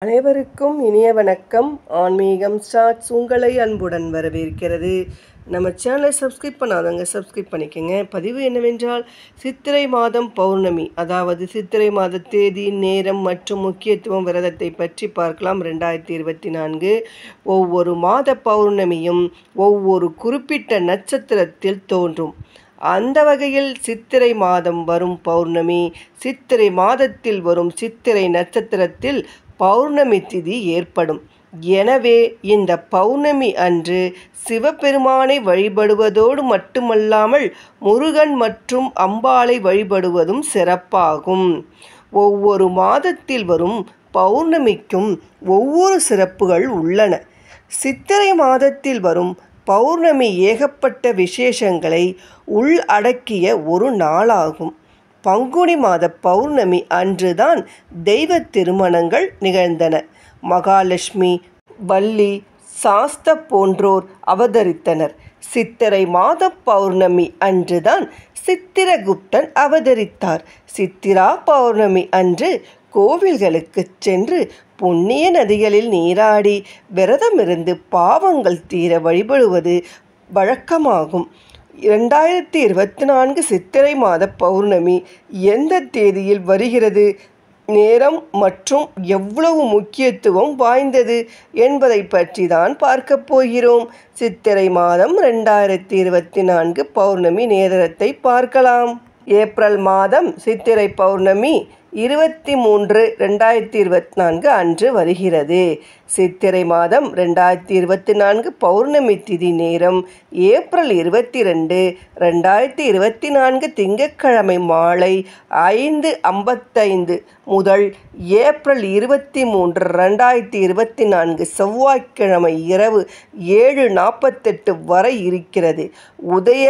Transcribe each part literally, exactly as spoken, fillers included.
அனைவருக்கும் இனிய வணக்கம். ஆன்மீகம் ஸ்டார்ட்ஸ் உங்களை அன்புடன் வரவேற்கிறது. நம்ம சேனலை சப்ஸ்கிரைப் பண்ணாதவங்க சப்ஸ்கிரைப் பண்ணிக்கோங்க. பதிவு என்னவென்றால், சித்திரை மாதம் பௌர்ணமி, அதாவது சித்திரை மாத தேதி, நேரம் மற்றும் முக்கியத்துவம் விரதத்தை பற்றி பார்க்கலாம். ரெண்டாயிரத்தி இருபத்தி நான்கு ஒவ்வொரு மாத பௌர்ணமியும் ஒவ்வொரு குறிப்பிட்ட நட்சத்திரத்தில் தோன்றும். அந்த வகையில் சித்திரை மாதம் வரும் பௌர்ணமி, சித்திரை மாதத்தில் வரும் சித்திரை நட்சத்திரத்தில் பௌர்ணமி திதி ஏற்படும். எனவே இந்த பௌர்ணமி அன்று சிவபெருமானை வழிபடுவதோடு மட்டுமல்லாமல் முருகன் மற்றும் அம்பாளை வழிபடுவதும் சிறப்பாகும். ஒவ்வொரு மாதத்தில் வரும் பௌர்ணமிக்கும் ஒவ்வொரு சிறப்புகள் உள்ளன. சித்திரை மாதத்தில் வரும் பௌர்ணமி ஏகப்பட்ட விசேஷங்களை உள்ளடக்கிய ஒரு நாளாகும். பங்குனி மாத பௌர்ணமி அன்றுதான் தெய்வ திருமணங்கள் நிகழ்ந்தன. மகாலட்சுமி, வள்ளி, சாஸ்தா போன்றோர் அவதரித்தனர். சித்திரை மாத பௌர்ணமி அன்றுதான் சித்திரகுப்தன் அவதரித்தார். சித்திரா பௌர்ணமி அன்று கோவில்களுக்கு சென்று புண்ணிய நதிகளில் நீராடி விரதமிருந்து பாவங்கள் தீர வழிபடுவது வழக்கமாகும். இரண்டாயிரத்தி இருபத்தி நான்கு சித்திரை மாத பௌர்ணமி எந்த தேதியில் வருகிறது, நேரம் மற்றும் எவ்வளவு முக்கியத்துவம் வாய்ந்தது என்பதை பற்றி தான் பார்க்க போகிறோம். சித்திரை மாதம் ரெண்டாயிரத்தி இருபத்தி நான்கு பௌர்ணமி நேரத்தை பார்க்கலாம். ஏப்ரல் மாதம் சித்திரை பௌர்ணமி இருபத்தி மூன்று ரெண்டாயிரத்தி இருபத்தி நான்கு அன்று வருகிறது. சித்திரை மாதம் ரெண்டாயிரத்தி இருபத்தி நான்கு பௌர்ணமி திதி நேரம் ஏப்ரல் இருபத்தி ரெண்டு ரெண்டாயிரத்தி இருபத்தி நான்கு திங்கட்கிழமை மாலை ஐந்து ஐம்பத்தைந்து முதல் ஏப்ரல் இருபத்தி மூன்று ரெண்டாயிரத்தி இருபத்தி நான்கு செவ்வாய்க்கிழமை இரவு ஏழு நாற்பத்தெட்டு வரை இருக்கிறது. உதய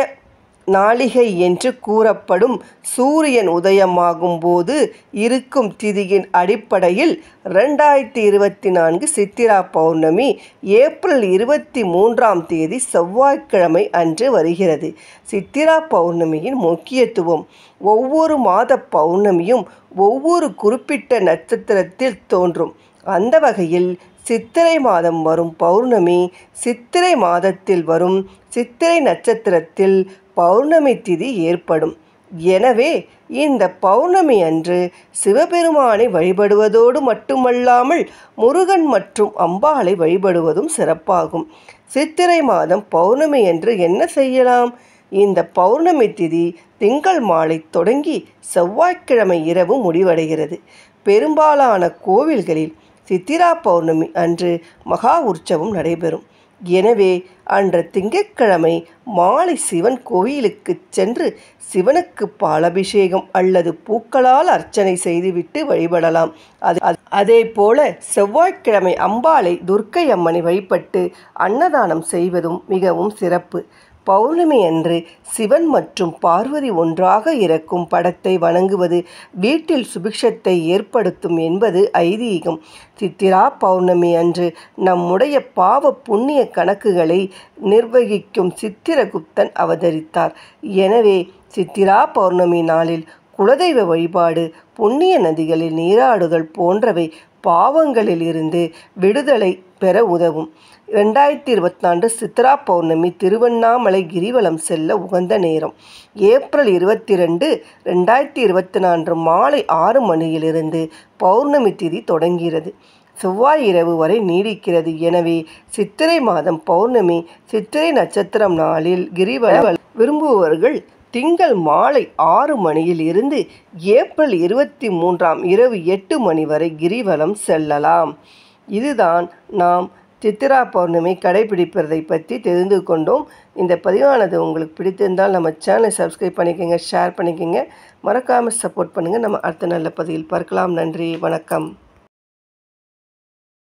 நாளிகை என்று கூறப்படும் சூரியன் உதயமாகும் போது இருக்கும் திதியின் அடிப்படையில் ரெண்டாயிரத்தி இருபத்தி நான்கு சித்திரா பௌர்ணமி ஏப்ரல் இருபத்தி மூன்றாம் தேதி செவ்வாய்க்கிழமை அன்று வருகிறது. சித்திரா பௌர்ணமியின் முக்கியத்துவம்: ஒவ்வொரு மாத பௌர்ணமியும் ஒவ்வொரு குறிப்பிட்ட நட்சத்திரத்தில் தோன்றும். அந்த வகையில் சித்திரை மாதம் வரும் பௌர்ணமி சித்திரை மாதத்தில் வரும் சித்திரை நட்சத்திரத்தில் பௌர்ணமி திதி ஏற்படும். எனவே இந்த பௌர்ணமி அன்று சிவபெருமானை வழிபடுவதோடு மட்டுமல்லாமல் முருகன் மற்றும் அம்பாளை வழிபடுவதும் சிறப்பாகும். சித்திரை மாதம் பௌர்ணமி அன்று என்ன செய்யலாம்? இந்த பௌர்ணமி திதி திங்கள் மாலை தொடங்கி செவ்வாய்க்கிழமை இரவு முடிவடைகிறது. பெரும்பாலான கோவில்களில் சித்திரா பௌர்ணமி அன்று மகா உற்சவம் நடைபெறும். எனவே அன்று திங்கட்கிழமை மாலை சிவன் கோயிலுக்கு சென்று சிவனுக்கு பாலாபிஷேகம் அல்லது பூக்களால் அர்ச்சனை செய்துவிட்டு வழிபடலாம். அது அதே போல செவ்வாய்க்கிழமை அம்பாளை துர்க்கை அம்மனை வழிபட்டு அன்னதானம் செய்வதும் மிகவும் சிறப்பு. பௌர்ணமி அன்று சிவன் மற்றும் பார்வதி ஒன்றாக இருக்கும் படத்தை வணங்குவது வீட்டில் சுபிக்ஷத்தை ஏற்படுத்தும் என்பது ஐதீகம். சித்திரா பௌர்ணமி அன்று நம்முடைய பாவ புண்ணிய கணக்குகளை நிர்வகிக்கும் சித்திரகுப்தன் அவதரித்தார். எனவே சித்திரா பௌர்ணமி நாளில் குலதெய்வ வழிபாடு, புண்ணிய நதிகளில் நீராடுதல் போன்றவை பாவங்களில் இருந்து விடுதலை பெற உதவும். ரெண்டாயிரத்தி இருபத்தி நான்கு சித்திரா பௌர்ணமி திருவண்ணாமலை கிரிவலம் செல்ல உகந்த நேரம். ஏப்ரல் இருபத்தி ரெண்டு ரெண்டாயிரத்தி இருபத்தி நான்கு மாலை ஆறு மணியிலிருந்து பௌர்ணமி திதி தொடங்குகிறது. செவ்வாய் இரவு வரை நீடிக்கிறது. எனவே சித்திரை மாதம் பௌர்ணமி சித்திரை நட்சத்திரம் நாளில் கிரிவலம் விரும்புபவர்கள் திங்கள் மாலை ஆறு மணியில் இருந்து ஏப்ரல் இருபத்தி மூன்றாம் இரவு எட்டு மணி வரை கிரிவலம் செல்லலாம். இதுதான் நாம் சித்திரா பௌர்ணமி கடைபிடிப்பதை பற்றி தெரிந்து கொண்டோம். இந்த பதிவானது உங்களுக்கு பிடித்திருந்தால் நம்ம சேனலை சப்ஸ்கிரைப் பண்ணிக்கோங்க, ஷேர் பண்ணிக்கோங்க, மறக்காமல் சப்போர்ட் பண்ணுங்கள். நம்ம அடுத்த நல்ல பதிவில் பார்க்கலாம். நன்றி, வணக்கம்.